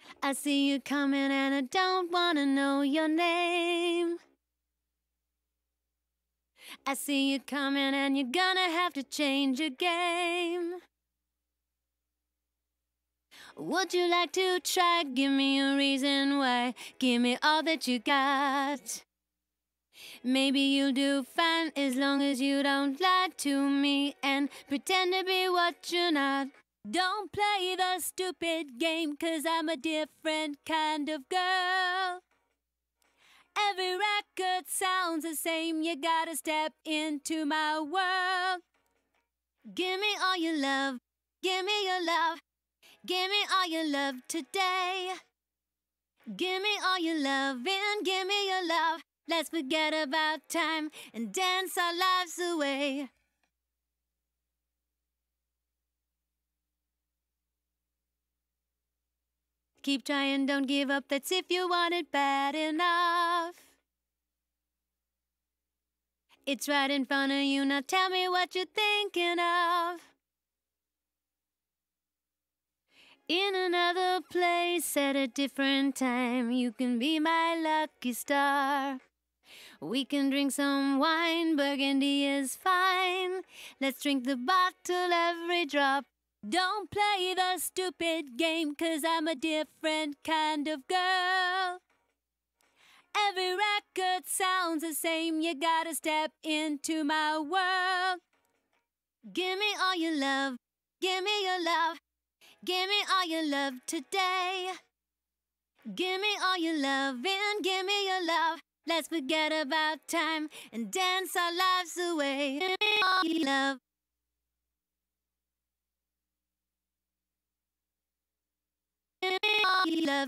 I see you coming and I don't wanna know your name. I see you coming and you're gonna have to change your game. Would you like to try? Give me a reason why. Give me all that you got. Maybe you'll do fine as long as you don't lie to me and pretend to be what you're not. Don't play the stupid game, 'cause I'm a different kind of girl. Every record sounds the same, you gotta step into my world. Give me all your love, give me your love, give me all your love today. Give me all your love and give me your love. Let's forget about time and dance our lives away. Keep trying, don't give up, that's if you want it bad enough. It's right in front of you, now tell me what you're thinking of. In another place at a different time, you can be my lucky star. We can drink some wine, Burgundy is fine. Let's drink the bottle every drop. Don't play the stupid game, 'cause I'm a different kind of girl. Every record sounds the same, you gotta step into my world. Give me all your love, give me your love, give me all your love today. Give me all your love and give me your love. Let's forget about time and dance our lives away. Give me all your love. Give me all your love.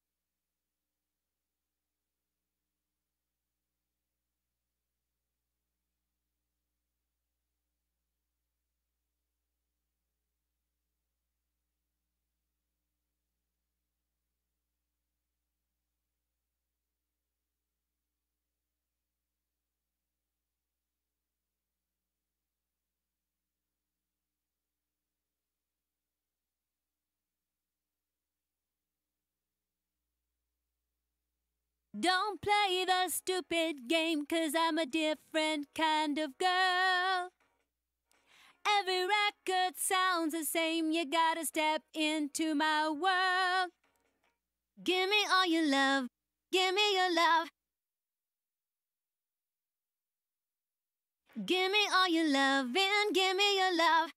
Don't play the stupid game, 'cause I'm a different kind of girl. Every record sounds the same, you gotta step into my world. Give me all your love, give me your love. Give me all your love and give me your love.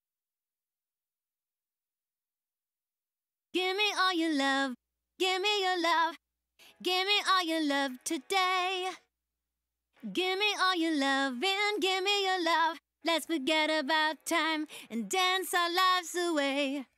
Give me all your love, give me your love. Give me all your love today. Give me all your love and give me your love. Let's forget about time and dance our lives away.